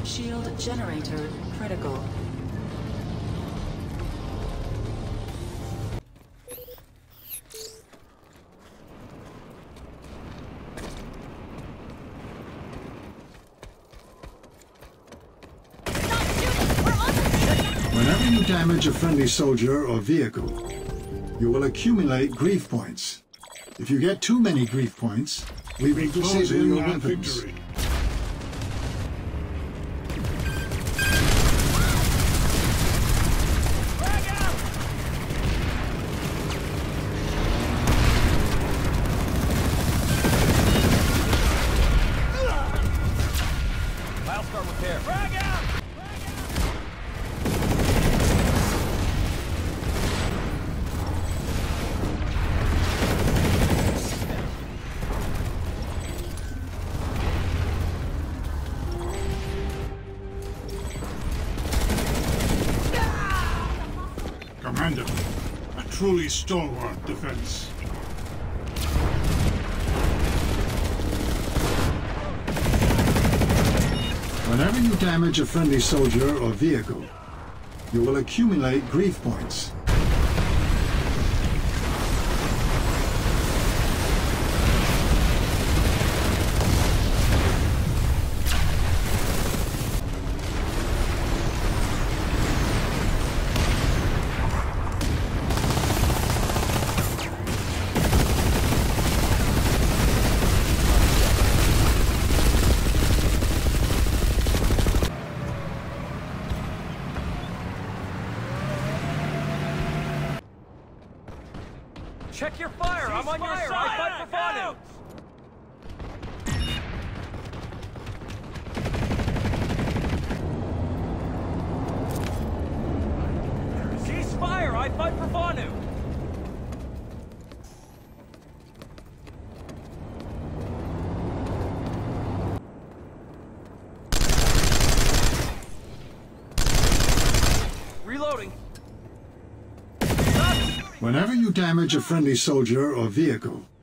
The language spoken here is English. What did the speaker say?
Shield generator critical. Whenever you damage a friendly soldier or vehicle, you will accumulate grief points. If you get too many grief points, we will disable your weapons. Victory. Milestone repair. Frag out! Commander, a truly stalwart defense. Whenever you damage a friendly soldier or vehicle, you will accumulate grief points. Check your fire! I'm on your side! I fight for Fanu! Cease fire! I fight for Fanu! Reloading! Whenever you damage a friendly soldier or vehicle,